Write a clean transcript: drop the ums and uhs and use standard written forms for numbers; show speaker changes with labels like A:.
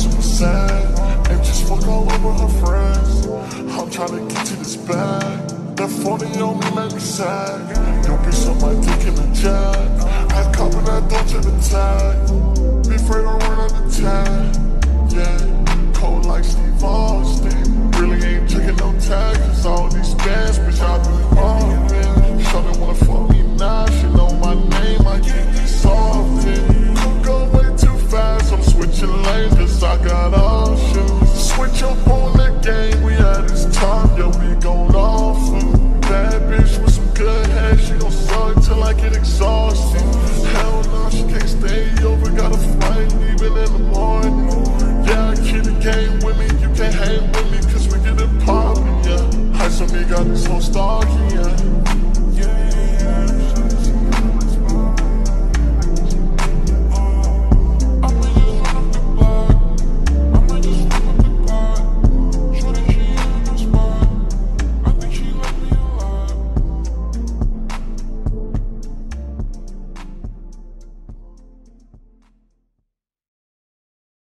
A: 100%. And just fuck all over her friends. I'm tryna get to this bag. That phony on me make me sad. Your bitch on my dick in the jack. I copping that Dutch in the tag. Be afraid I run out of tag.